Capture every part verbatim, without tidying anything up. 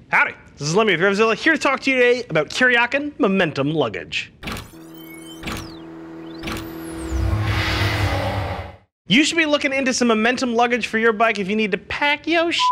Howdy, this is Lemmy with RevZilla, here to talk to you today about Kuryakyn Momentum Luggage. You should be looking into some momentum luggage for your bike if you need to pack yo sh**.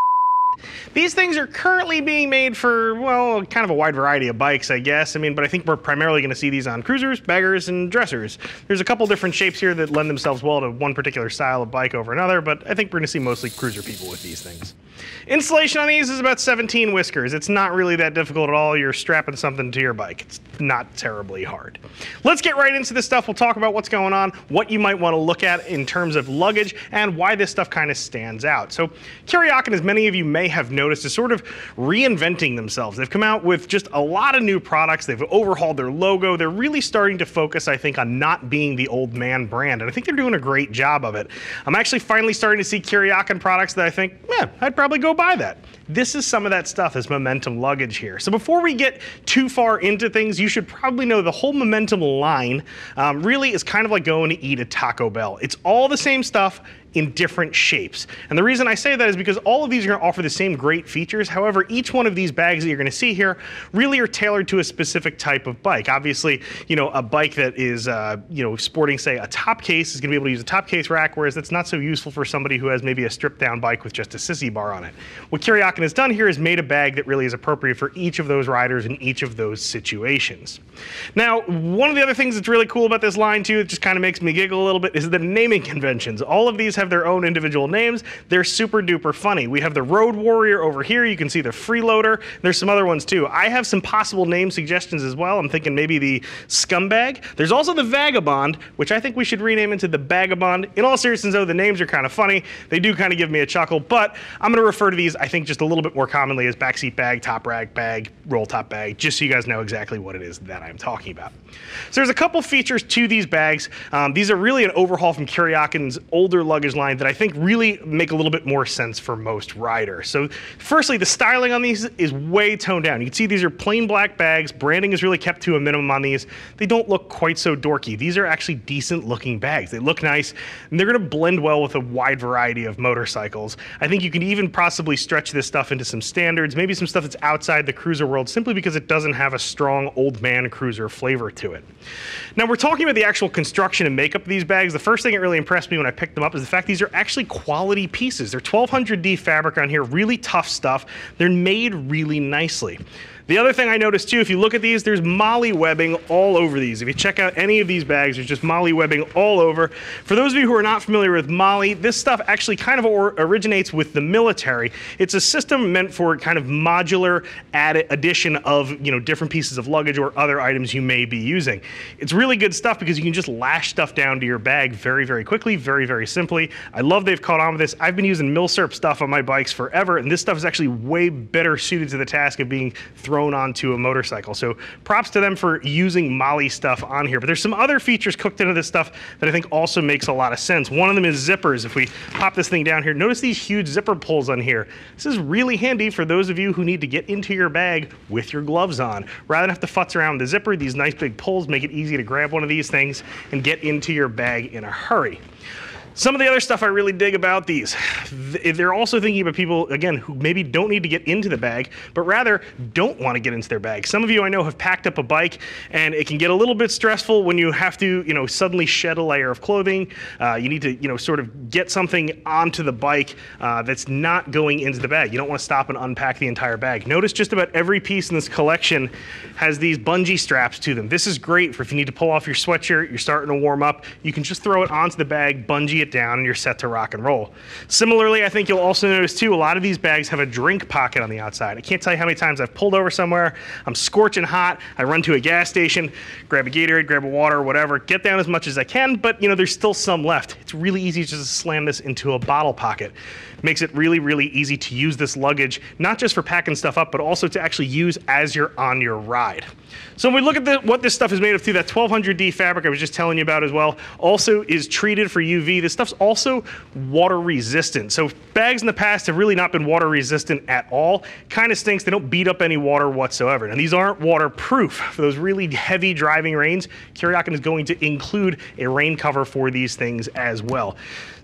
These things are currently being made for, well, kind of a wide variety of bikes, I guess. I mean, but I think we're primarily going to see these on cruisers, baggers, and dressers. There's a couple different shapes here that lend themselves well to one particular style of bike over another, but I think we're going to see mostly cruiser people with these things. Installation on these is about seventeen whiskers. It's not really that difficult at all. You're strapping something to your bike. It's not terribly hard. Let's get right into this stuff. We'll talk about what's going on, what you might want to look at in terms of luggage, and why this stuff kind of stands out. So Kuryakyn, as many of you may have noticed, is sort of reinventing themselves. They've come out with just a lot of new products. They've overhauled their logo. They're really starting to focus, I think, on not being the old man brand, and I think they're doing a great job of it. I'm actually finally starting to see Kuryakyn products that I think, yeah, I'd probably go buy that. This is some of that stuff, this Momentum luggage here. So before we get too far into things, you should probably know the whole Momentum line um, really is kind of like going to eat at Taco Bell. It's all the same stuff in different shapes. And the reason I say that is because all of these are going to offer the same great features. However, each one of these bags that you're going to see here really are tailored to a specific type of bike. Obviously, you know, a bike that is, uh, you know, sporting, say, a top case is going to be able to use a top case rack, whereas that's not so useful for somebody who has maybe a stripped down bike with just a Sissy bar on it. What Kuryakyn has done here is made a bag that really is appropriate for each of those riders in each of those situations. Now, one of the other things that's really cool about this line too, it just kind of makes me giggle a little bit, is the naming conventions. All of these have their own individual names. They're super duper funny. We have the Road Warrior over here. You can see the Freeloader. There's some other ones too. I have some possible name suggestions as well. I'm thinking maybe the Scumbag. There's also the Vagabond, which I think we should rename into the Bagabond. In all seriousness though, the names are kind of funny. They do kind of give me a chuckle, but I'm going to refer to these, I think, just a little bit more commonly as backseat bag, top rack bag, roll top bag, just so you guys know exactly what it is that I'm talking about. So there's a couple features to these bags. Um, these are really an overhaul from Kuryakyn's older luggage line that I think really make a little bit more sense for most riders. So firstly, the styling on these is way toned down. You can see these are plain black bags. Branding is really kept to a minimum on these. They don't look quite so dorky. These are actually decent looking bags. They look nice, and they're going to blend well with a wide variety of motorcycles. I think you can even possibly stretch this stuff into some standards, maybe some stuff that's outside the cruiser world, simply because it doesn't have a strong old man cruiser flavor to it. Now, we're talking about the actual construction and makeup of these bags. The first thing that really impressed me when I picked them up is the fact these are actually quality pieces. They're twelve hundred D fabric on here, really tough stuff. They're made really nicely. The other thing I noticed too, if you look at these, there's molly webbing all over these. If you check out any of these bags, there's just molly webbing all over. For those of you who are not familiar with molly, this stuff actually kind of or originates with the military. It's a system meant for kind of modular add addition of, you know, different pieces of luggage or other items you may be using. It's really good stuff because you can just lash stuff down to your bag very, very quickly, very, very simply. I love they've caught on with this. I've been using Milsurp stuff on my bikes forever, and this stuff is actually way better suited to the task of being thrown thrown onto a motorcycle. So props to them for using molly stuff on here. But there's some other features cooked into this stuff that I think also makes a lot of sense. One of them is zippers. If we pop this thing down here, notice these huge zipper pulls on here. This is really handy for those of you who need to get into your bag with your gloves on. Rather than have to futz around with the zipper, these nice big pulls make it easy to grab one of these things and get into your bag in a hurry. Some of the other stuff I really dig about these, they're also thinking about people, again, who maybe don't need to get into the bag, but rather don't want to get into their bag. Some of you I know have packed up a bike, and it can get a little bit stressful when you have to, you know, suddenly shed a layer of clothing. Uh, you need to, you know, sort of get something onto the bike uh, that's not going into the bag. You don't want to stop and unpack the entire bag. Notice just about every piece in this collection has these bungee straps to them. This is great for if you need to pull off your sweatshirt, you're starting to warm up, you can just throw it onto the bag, bungee it down, and you're set to rock and roll. Similarly, I think you'll also notice too, a lot of these bags have a drink pocket on the outside. I can't tell you how many times I've pulled over somewhere, I'm scorching hot, I run to a gas station, grab a Gatorade, grab a water, whatever, get down as much as I can, but you know, there's still some left. It's really easy just to slam this into a bottle pocket. Makes it really, really easy to use this luggage, not just for packing stuff up, but also to actually use as you're on your ride. So when we look at the, what this stuff is made of too, that twelve hundred D fabric I was just telling you about as well, also is treated for U V. This stuff's also water resistant. So bags in the past have really not been water resistant at all. Kind of stinks, they don't beat up any water whatsoever. Now these aren't waterproof. For those really heavy driving rains, Kuryakyn is going to include a rain cover for these things as well.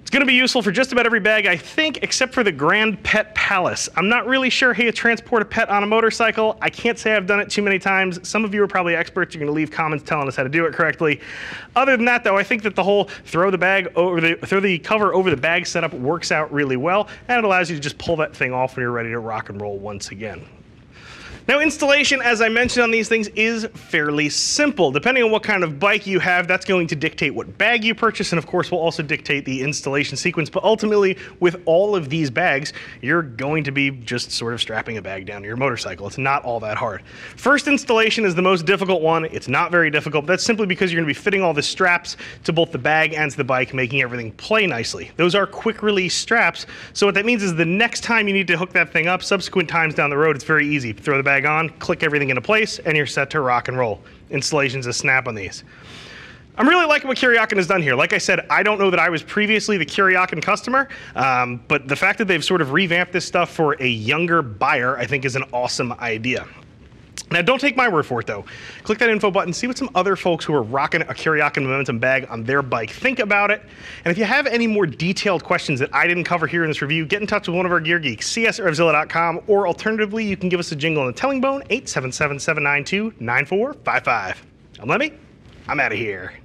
It's going to be useful for just about every bag, I think, except for the Grand Pet Palace. I'm not really sure how you transport a pet on a motorcycle. I can't say I've done it too many times. Some of you are probably experts. You're going to leave comments telling us how to do it correctly. Other than that, though, I think that the whole throw the bag over the throw the cover over the bag setup works out really well, and it allows you to just pull that thing off when you're ready to rock and roll once again. Now, installation, as I mentioned on these things, is fairly simple. Depending on what kind of bike you have, that's going to dictate what bag you purchase, and of course will also dictate the installation sequence. But ultimately, with all of these bags, you're going to be just sort of strapping a bag down to your motorcycle. It's not all that hard. First installation is the most difficult one. It's not very difficult. That's simply because you're going to be fitting all the straps to both the bag and to the bike, making everything play nicely. Those are quick release straps, so what that means is the next time you need to hook that thing up, subsequent times down the road, it's very easy. Throw the bag on, click everything into place, and you're set to rock and roll. Installation's a snap on these. I'm really liking what Kuryakyn has done here. Like I said, I don't know that I was previously the Kuryakyn customer, um, but the fact that they've sort of revamped this stuff for a younger buyer, I think is an awesome idea. Now, don't take my word for it, though. Click that info button, see what some other folks who are rocking a Kuryakyn Momentum bag on their bike think about it. And if you have any more detailed questions that I didn't cover here in this review, get in touch with one of our gear geeks, c s at rev zilla dot com, or alternatively, you can give us a jingle on the telling bone, eight seven seven, seven nine two, nine four five five. I'm Lemmy. I'm out of here.